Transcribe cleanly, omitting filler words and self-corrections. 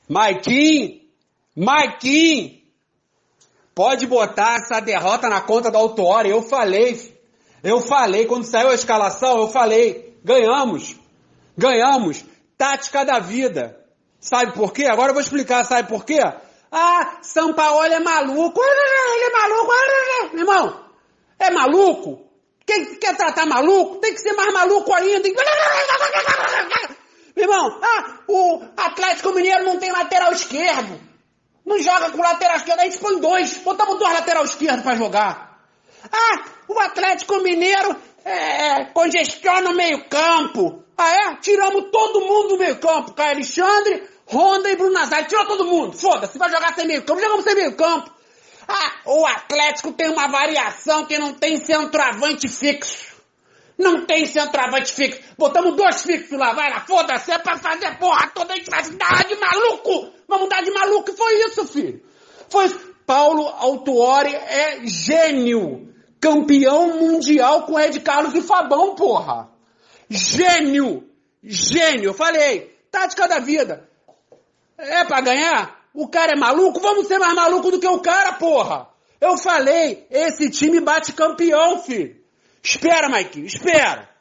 Maiquinho, pode botar essa derrota na conta da Autuori. Eu falei, quando saiu a escalação, eu falei, ganhamos, tática da vida. Sabe por quê? Agora eu vou explicar, sabe por quê? Ah, Sampaoli é maluco, ele é maluco, meu irmão, é maluco? Quem quer tratar maluco, tem que ser mais maluco ainda. Meu irmão, o Atlético Mineiro não tem lateral esquerdo. Não joga com lateral esquerdo, a gente põe dois. Botamos dois lateral esquerdo pra jogar. O Atlético Mineiro congestiona o meio campo. Tiramos todo mundo do meio campo. Caio Alexandre, Honda e Bruno Nazário. Tirou todo mundo. Foda-se, vai jogar sem meio campo. Jogamos sem meio campo. O Atlético tem uma variação que não tem centroavante fixo. Não tem centroavante fixo. Botamos dois fixos lá, vai lá, foda-se, é pra fazer porra toda, a gente vai dar de maluco. Vamos dar de maluco, e foi isso, filho. Foi isso. Paulo Autuori é gênio. Campeão mundial com Ed Carlos e Fabão, porra. Gênio. Eu falei, tática da vida. É pra ganhar? O cara é maluco? Vamos ser mais maluco do que o cara, porra. Eu falei, esse time bate campeão, filho. Espera, Maiquinho, espera.